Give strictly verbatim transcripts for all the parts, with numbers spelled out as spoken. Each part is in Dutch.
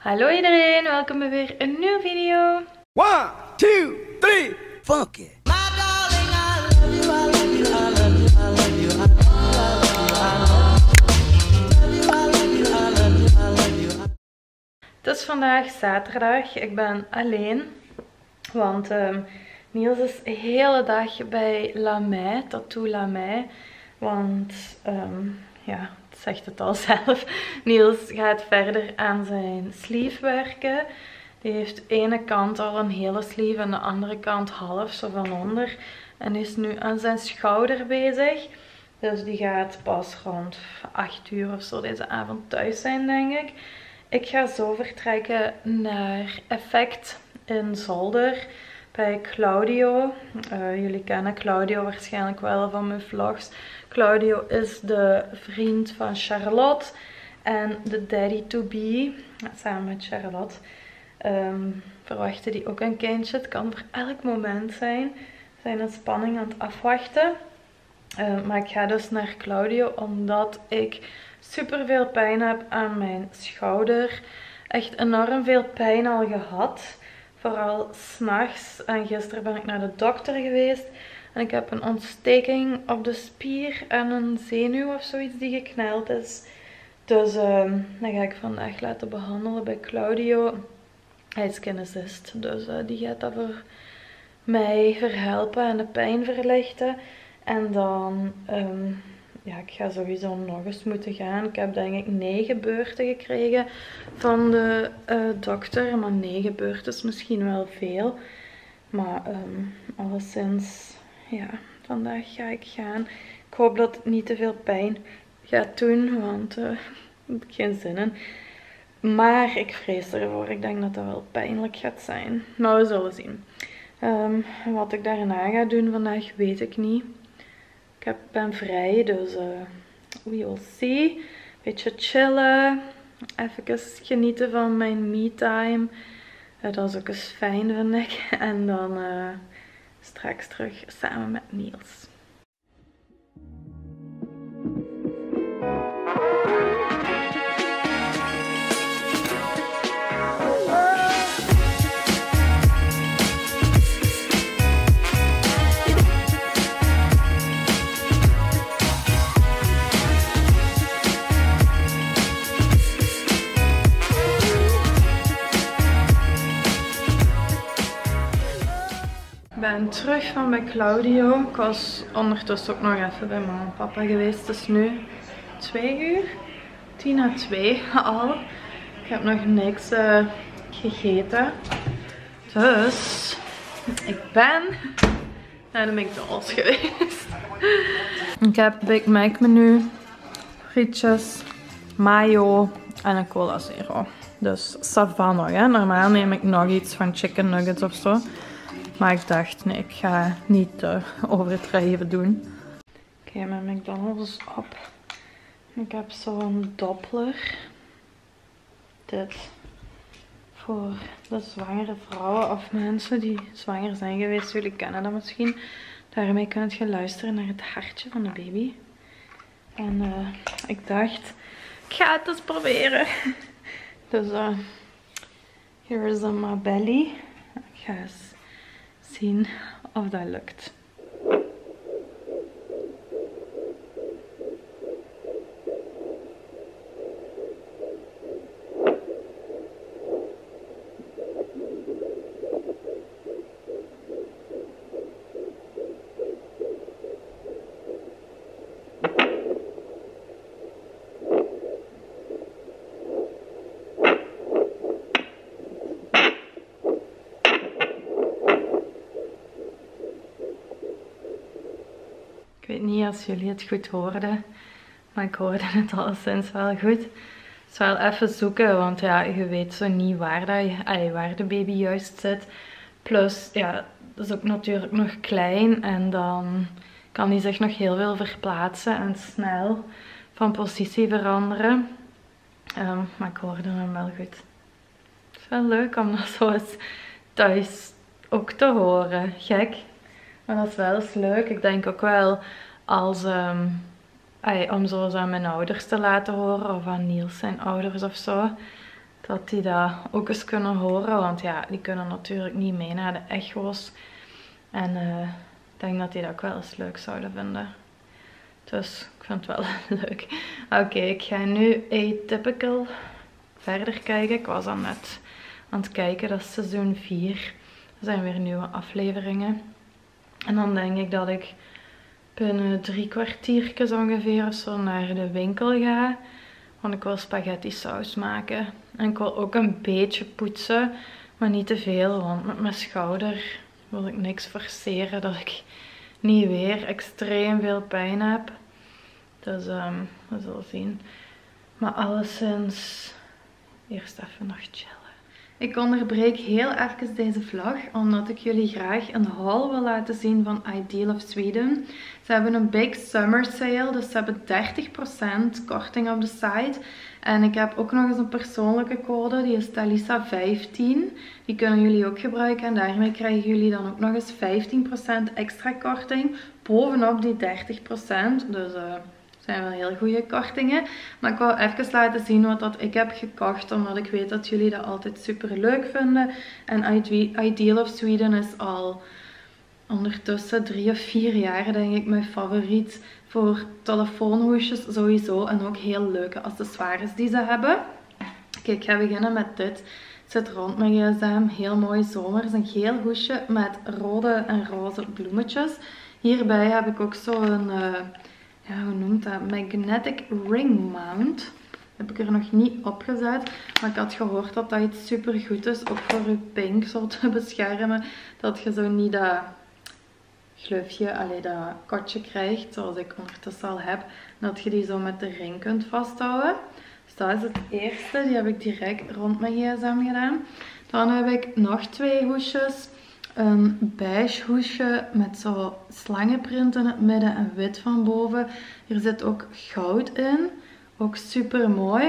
Hallo iedereen, welkom bij weer een nieuwe video. One, two, three, fuck it. Het is vandaag zaterdag, ik ben alleen, want um, Niels is de hele dag bij Lamay, Tattoo Lamay, want um, ja, het zegt het al zelf, Niels gaat verder aan zijn sleeve werken. Die heeft de ene kant al een hele sleeve en de andere kant half, zo van onder. En is nu aan zijn schouder bezig. Dus die gaat pas rond acht uur of zo deze avond thuis zijn, denk ik. Ik ga zo vertrekken naar Effect in Zolder bij Claudio. Uh, jullie kennen Claudio waarschijnlijk wel van mijn vlogs. Claudio is de vriend van Charlotte en de daddy to be, samen met Charlotte. Um, verwachten die ook een kindje. Het kan voor elk moment zijn. We zijn in spanning aan het afwachten. Uh, maar ik ga dus naar Claudio omdat ik super veel pijn heb aan mijn schouder. Echt enorm veel pijn al gehad. Vooral 's nachts. En gisteren ben ik naar de dokter geweest. En ik heb een ontsteking op de spier en een zenuw of zoiets die gekneld is. Dus uh, dat ga ik vandaag laten behandelen bij Claudio. Hij is kinesist, dus uh, die gaat dat voor mij verhelpen en de pijn verlichten. En dan, um, ja, ik ga sowieso nog eens moeten gaan. Ik heb denk ik negen beurten gekregen van de uh, dokter. Maar negen beurten is misschien wel veel. Maar um, alleszins, ja, vandaag ga ik gaan. Ik hoop dat het niet te veel pijn gaat doen, want uh, ik heb geen zin in. Maar ik vrees ervoor. Ik denk dat dat wel pijnlijk gaat zijn. Maar we zullen zien. Um, wat ik daarna ga doen vandaag weet ik niet. Ik heb, ben vrij, dus uh, we will see. Beetje chillen. Even genieten van mijn me-time. Uh, dat is ook eens fijn, vind ik. En dan uh, straks terug samen met Niels. Ik ben terug van bij Claudio. Ik was ondertussen ook nog even bij mama en papa geweest. Het is nu twee uur. tien à twee al. Ik heb nog niks uh, gegeten. Dus ik ben naar de McDonald's geweest. Ik heb Big Mac menu, frietjes, mayo en een cola zero. Dus ça va nog, hè. Normaal neem ik nog iets van chicken nuggets of zo. Maar ik dacht, nee, ik ga niet uh, overdreven doen. Oké, okay, mijn McDonald's is op. Ik heb zo'n Doppler. Dit. Voor de zwangere vrouwen of mensen die zwanger zijn geweest. Jullie kennen dat misschien. Daarmee kun je luisteren naar het hartje van de baby. En uh, ik dacht, ik ga het eens proberen. Dus, uh, here is my belly. Ik ga eens zien of dat lukt. Ik weet niet als jullie het goed hoorden, maar ik hoorde het alleszins wel goed. Het is wel even zoeken, want ja, je weet zo niet waar, dat je, ay, waar de baby juist zit. Plus, ja, dat is ook natuurlijk nog klein en dan kan hij zich nog heel veel verplaatsen en snel van positie veranderen. Um, maar ik hoorde hem wel goed. Het is wel leuk om dat zo eens thuis ook te horen. Gek. Maar dat is wel eens leuk. Ik denk ook wel als, um, ay, om zo eens aan mijn ouders te laten horen. Of aan Niels zijn ouders of zo. dat die dat ook eens kunnen horen. Want ja, die kunnen natuurlijk niet mee naar de echo's. En uh, ik denk dat die dat ook wel eens leuk zouden vinden. Dus ik vind het wel leuk. Oké, okay, ik ga nu Atypical verder kijken. Ik was dan net aan het kijken, dat is seizoen vier. Er zijn weer nieuwe afleveringen. En dan denk ik dat ik binnen drie kwartiertjes ongeveer of zo naar de winkel ga. Want ik wil spaghetti saus maken. En ik wil ook een beetje poetsen, maar niet te veel. Want met mijn schouder wil ik niks forceren dat ik niet weer extreem veel pijn heb. Dus um, we zullen zien. Maar alleszins, eerst even nog chillen. Ik onderbreek heel even deze vlog, omdat ik jullie graag een haul wil laten zien van Ideal of Sweden. Ze hebben een big summer sale, dus ze hebben dertig procent korting op de site. En ik heb ook nog eens een persoonlijke code, die is Talisa vijftien. Die kunnen jullie ook gebruiken en daarmee krijgen jullie dan ook nog eens vijftien procent extra korting bovenop die dertig procent. Dus uh, zijn wel heel goede kortingen. Maar ik wou even laten zien wat dat ik heb gekocht, omdat ik weet dat jullie dat altijd super leuk vinden. En Ideal of Sweden is al ondertussen drie of vier jaar denk ik mijn favoriet voor telefoonhoesjes sowieso. En ook heel leuke accessoires die ze hebben. Kijk, ik ga beginnen met dit. Het zit rond mijn gsm. Heel mooi zomers. Een geel hoesje met rode en roze bloemetjes. Hierbij heb ik ook zo'n, uh, ja, hoe noemt dat? Magnetic ring mount. Heb ik er nog niet opgezet. Maar ik had gehoord dat dat iets super goed is. Ook voor je pink zo te beschermen. Dat je zo niet dat gluifje, allee, dat kotje krijgt. Zoals ik ondertussen al heb. Dat je die zo met de ring kunt vasthouden. Dus dat is het eerste. Die heb ik direct rond mijn gsm gedaan. Dan heb ik nog twee hoesjes. Een beige hoesje met zo slangenprint in het midden en wit van boven. Hier zit ook goud in. Ook super mooi.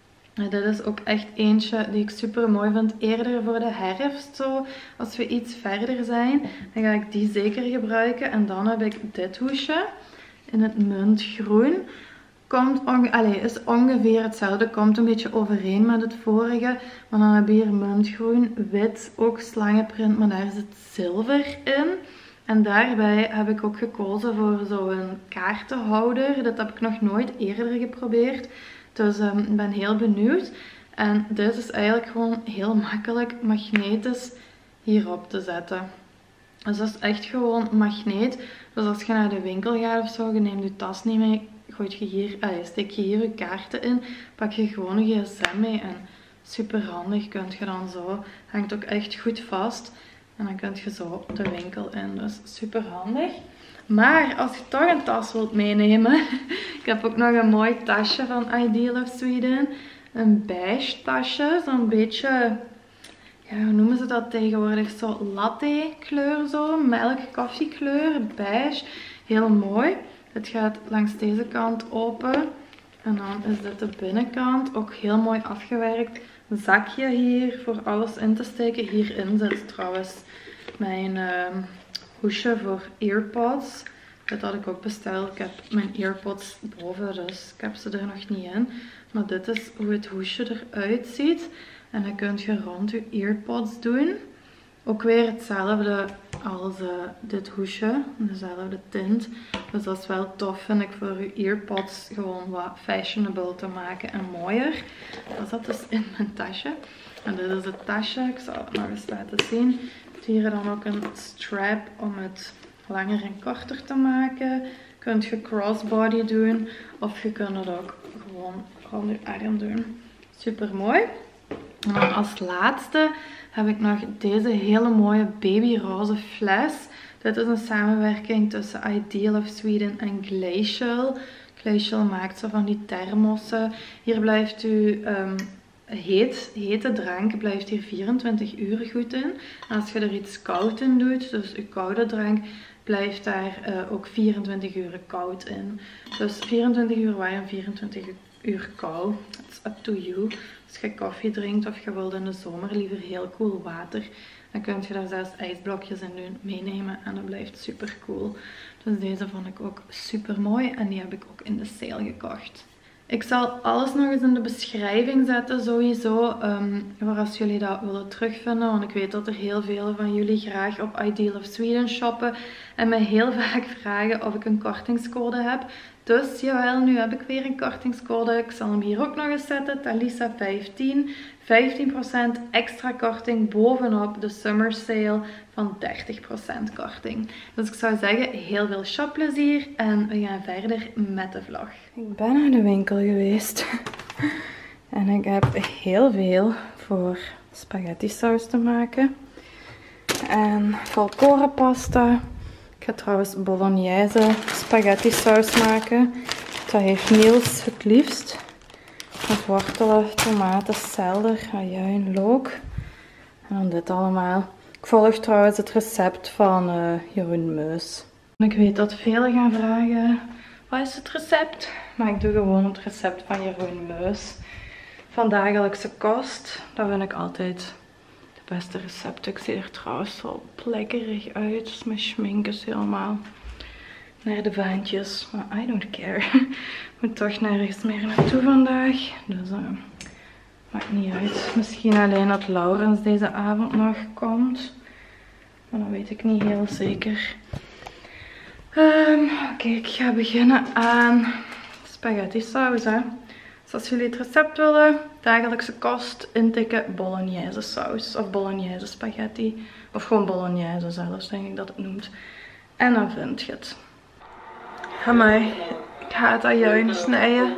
En dit is ook echt eentje die ik super mooi vind. Eerder voor de herfst zo. Als we iets verder zijn, dan ga ik die zeker gebruiken. En dan heb ik dit hoesje in het muntgroen. Komt onge Allee, is ongeveer hetzelfde. Komt een beetje overeen met het vorige. Maar dan heb je hier muntgroen, wit, ook slangenprint. Maar daar zit zilver in. En daarbij heb ik ook gekozen voor zo'n kaartenhouder. Dat heb ik nog nooit eerder geprobeerd. Dus um, ik ben heel benieuwd. En dit is eigenlijk gewoon heel makkelijk magnetisch hierop te zetten. Dus dat is echt gewoon magneet. Dus als je naar de winkel gaat of zo, je neemt je tas niet mee, gooit je hier, allez, steek je hier je kaarten in, pak je gewoon een gsm mee en super handig kunt je dan zo. Hangt ook echt goed vast. En dan kun je zo de winkel in. Dus super handig. Maar als je toch een tas wilt meenemen. Ik heb ook nog een mooi tasje van Ideal of Sweden. Een beige tasje. Zo'n beetje, ja, hoe noemen ze dat tegenwoordig? Zo latte kleur zo. Melk koffie kleur. Beige. Heel mooi. Het gaat langs deze kant open. En dan is dit de binnenkant. Ook heel mooi afgewerkt. Een zakje hier voor alles in te steken. Hierin zit trouwens mijn uh, hoesje voor earpods. Dat had ik ook besteld. Ik heb mijn earpods boven, dus ik heb ze er nog niet in. Maar dit is hoe het hoesje eruit ziet. En dan kun je rond je earpods doen. Ook weer hetzelfde als uh, dit hoesje. Dezelfde tint. Dus dat is wel tof, vind ik, voor je earpods gewoon wat fashionable te maken en mooier. Dat zat dus in mijn tasje. En dit is het tasje. Ik zal het nog eens laten zien. Hier dan ook een strap om het langer en korter te maken. Je kunt je crossbody doen. Of je kunt het ook gewoon rond je arm doen. Super mooi. En dan als laatste heb ik nog deze hele mooie babyroze fles. Dit is een samenwerking tussen Ideal of Sweden en Glacial. Glacial maakt zo van die thermossen. Hier blijft u um, heet, hete drank blijft hier vierentwintig uur goed in. En als je er iets koud in doet, dus je koude drank, blijft daar uh, ook vierentwintig uur koud in. Dus vierentwintig uur warm, vierentwintig uur koud. It's up to you. Als je koffie drinkt of je wilt in de zomer liever heel koel water, dan kun je daar zelfs ijsblokjes in doen, meenemen en dat blijft super cool. Dus deze vond ik ook super mooi en die heb ik ook in de sale gekocht. Ik zal alles nog eens in de beschrijving zetten sowieso, um, voor als jullie dat willen terugvinden. Want ik weet dat er heel veel van jullie graag op Ideal of Sweden shoppen en mij heel vaak vragen of ik een kortingscode heb. Dus jawel, nu heb ik weer een kortingscode. Ik zal hem hier ook nog eens zetten, Talisa vijftien. vijftien procent extra korting bovenop de summer sale van dertig procent korting. Dus ik zou zeggen, heel veel shopplezier en we gaan verder met de vlog. Ik ben naar de winkel geweest en ik heb heel veel voor spaghetti saus te maken. En volkorenpasta. Ik ga trouwens bolognese spaghetti saus maken. Dat heeft Niels het liefst. Met wortelen, tomaten, selder, ajuin, look. En dan dit allemaal. Ik volg trouwens het recept van uh, Jeroen Meus. Ik weet dat velen gaan vragen, wat is het recept? Maar ik doe gewoon het recept van Jeroen Meus. Van dagelijkse kost. Dat vind ik altijd de beste recept. Ik zie er trouwens wel plekkerig uit. Dus mijn schmink is helemaal naar de vaantjes. Maar I don't care. Ik moet toch nergens meer naartoe vandaag. Dus uh, maakt niet uit. Misschien alleen dat Laurens deze avond nog komt. Maar dat weet ik niet heel zeker. Um, Oké, okay, ik ga beginnen aan spaghetti saus. Hè. Dus als jullie het recept willen, dagelijkse kost, intikken bolognese saus. Of bolognese spaghetti. Of gewoon bolognese zelfs, denk ik dat het noemt. En dan vind je het. Amai, ik ga het ajuin snijden.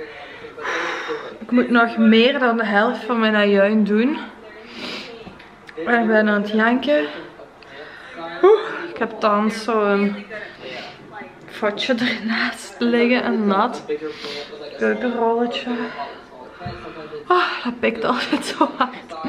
Ik moet nog meer dan de helft van mijn ajuin doen. En ik ben aan het janken. Oeh, ik heb dan zo'n vatje ernaast liggen en nat. Keukenrolletje. Oh, dat pikt altijd zo hard.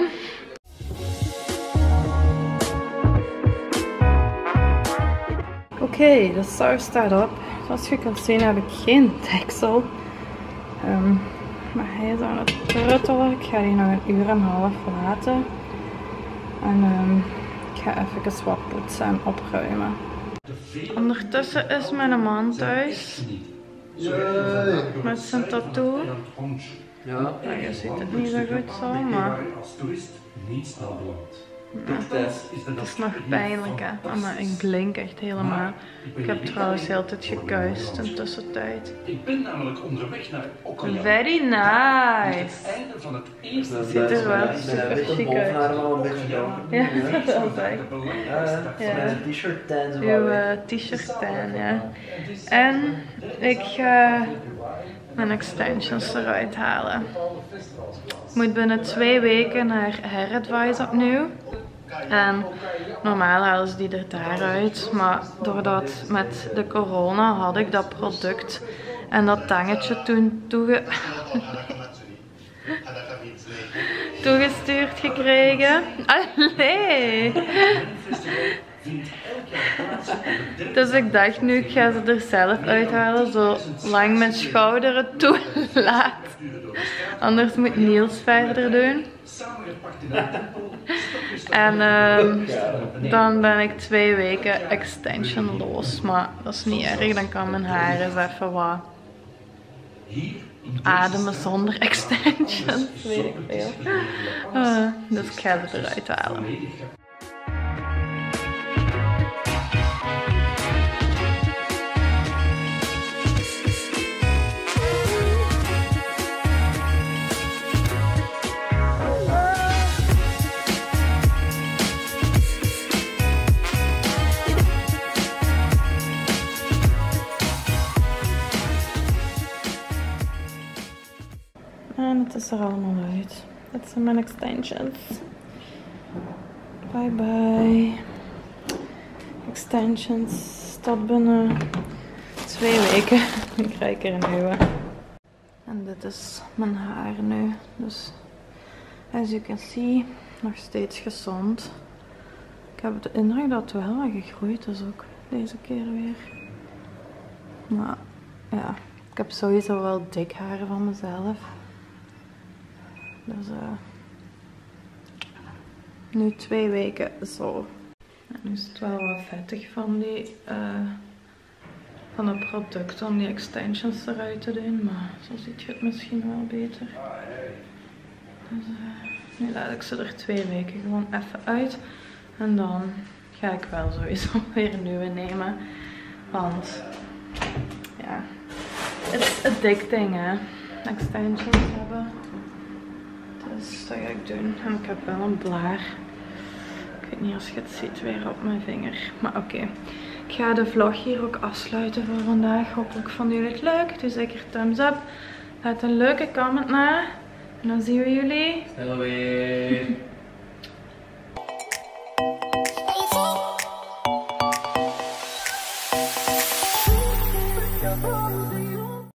Oké, okay, de saus staat op. Zoals je kunt zien heb ik geen deksel. Um, maar hij is aan het pruttelen. Ik ga die nog een uur en een half laten. En um, ik ga even wat poetsen en opruimen. Ondertussen is mijn man thuis. Met zijn tattoo. Ja, je ziet het niet zo goed zo, maar... Ja, het is nog pijnlijk, hè. Maar ik blink echt helemaal. Ik heb trouwens heel tijd gekuist in de tussentijd. Ik ben namelijk onderweg naar Okayama. Very nice. Het ziet er wel super chic uit. Ja, dat wel zeg. Ja, t-shirt tan. Uw t-shirt tan, ja. En ik ga mijn extensions eruit halen. Ik moet binnen twee weken naar Hair Advice opnieuw. En normaal halen ze die er daaruit, maar doordat met de corona had ik dat product en dat tangetje toen toege... toegestuurd gekregen. Allee! Dus ik dacht nu, ik ga ze er zelf uithalen, zolang mijn schouder het toelaat. Anders moet Niels verder doen. En um, dan ben ik twee weken extensionloos, maar dat is niet erg, dan kan mijn haar eens even wat ademen zonder extensions, weet ik veel. Uh, dus ik ga ze eruit halen. En het is er allemaal uit. Dit zijn mijn extensions. Bye bye. Extensions. Tot binnen twee weken. Dan krijg ik er een nieuwe. En dit is mijn haar nu. Dus, as you can see, nog steeds gezond. Ik heb de indruk dat het wel wat gegroeid is ook. Deze keer weer. Maar, ja. Ik heb sowieso wel dik haar van mezelf. Dus uh, nu twee weken zo. En nu is het wel wat vettig van die uh, van het product om die extensions eruit te doen. Maar zo ziet je het misschien wel beter. Dus uh, nu laat ik ze er twee weken gewoon even uit. En dan ga ik wel sowieso weer een nieuwe nemen. Want ja, het is addicting hè. Extensions hebben. Dus dat ga ik doen. En ik heb wel een blaar. Ik weet niet als je het ziet weer op mijn vinger. Maar oké. Okay. Ik ga de vlog hier ook afsluiten voor vandaag. Hopelijk vonden jullie het leuk. Doe zeker thumbs up. Laat een leuke comment na. En dan zien we jullie snel weer.